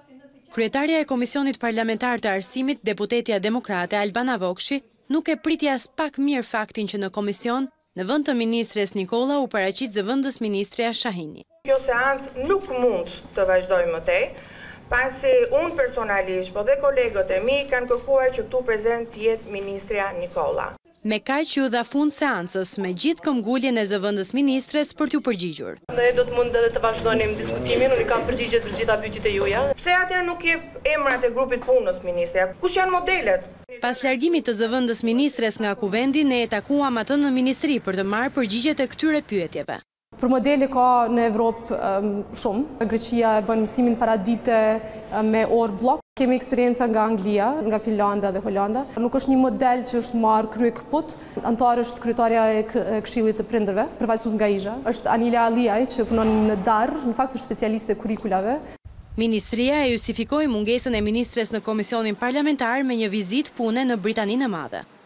Kryetarja e Komisionit Parlamentar të Arsimit, deputetja demokrate Albana Vokshi, nuk e priti as pak mirë faktin që në komision, në vend të ministres Nikolla u paraqit zëvendës ministreja Shahini. Kjo seancë nuk mund të vazhdojë më tej, pasi unë personalisht, po dhe kolegët e mi kanë kërkuar që këtu prezent të jetë ministreja Nikolla. Me kaq u dha fund seancës me gjithë këmbguljen e zëvendës ministres për t'u përgjigjur. Ne do të mund edhe të vazhdojmë diskutimin, unë kam përgjigjet për gjitha pyetjet e juaja. Pse atëherë nuk jep emrat e grupit punës ministreja? Kush janë modelet? Pas largimit të zëvendës ministres nga kuvendi, ne e takuam atë në ministri për të marrë përgjigjet e këtyre pyetjeve. Për modele ka në Evropë shumë. Greqia e bën mësimin paradite me orë blok. Kemi eksperjenca nga Anglia, nga Finlanda dhe Holanda. Nuk është një model që është marrë krye këput. Antar është kryetarja e Këshillit të Prindërve, përfaqësues nga Isha. Është Anila Aliaj që punon në DAR, në fakt është specialiste e kurikulave. Ministria e justifikoi mungesën e ministres në komisionin parlamentar me një vizitë pune në Britaninë e Madhe.